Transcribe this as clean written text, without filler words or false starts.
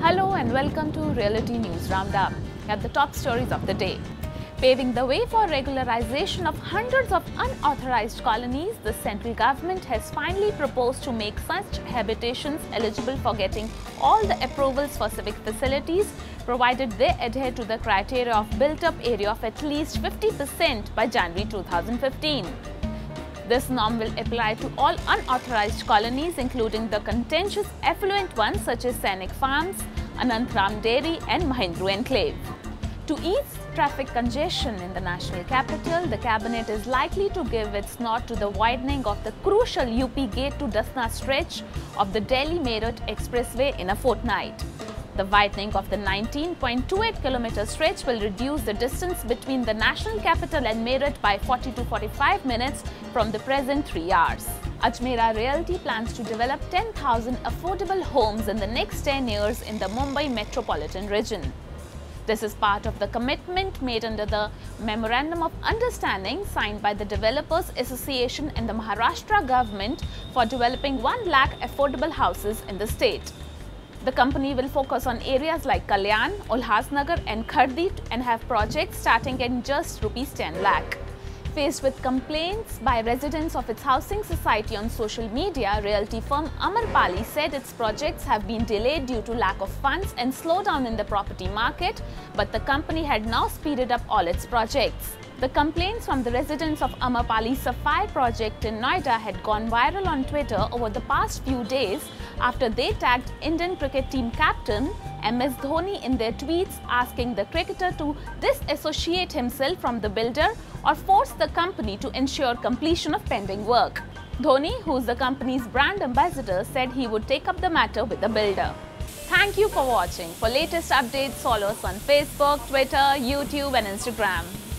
Hello and welcome to Realty News Roundup. At the top stories of the day. Paving the way for regularization of hundreds of unauthorized colonies, the central government has finally proposed to make such habitations eligible for getting all the approvals for civic facilities, provided they adhere to the criteria of built-up area of at least 50% by January 2015. This norm will apply to all unauthorized colonies, including the contentious affluent ones such as Sainik Farms, Anantram Dairy and Mahindra Enclave. To ease traffic congestion in the national capital, the cabinet is likely to give its nod to the widening of the crucial UP Gate to Dasna stretch of the Delhi-Meerut Expressway in a fortnight. The widening of the 19.28-kilometer stretch will reduce the distance between the national capital and Meerut by 40 to 45 minutes from the present 3 hours. Ajmera Realty plans to develop 10,000 affordable homes in the next 10 years in the Mumbai metropolitan region. This is part of the commitment made under the Memorandum of Understanding signed by the Developers Association and the Maharashtra government for developing 1 lakh affordable houses in the state. The company will focus on areas like Kalyan, Ulhasnagar and Khardi and have projects starting at just ₹10 lakh. Faced with complaints by residents of its housing society on social media, realty firm Amarpali said its projects have been delayed due to lack of funds and slowdown in the property market, but the company had now speeded up all its projects. The complaints from the residents of Amarpali Sapphire project in Noida had gone viral on Twitter over the past few days after they tagged Indian cricket team captain MS Dhoni in their tweets, asking the cricketer to disassociate himself from the builder or force the company to ensure completion of pending work. Dhoni, who is the company's brand ambassador, said he would take up the matter with the builder. Thank you for watching. For latest updates, follow us on Facebook, Twitter, YouTube and Instagram.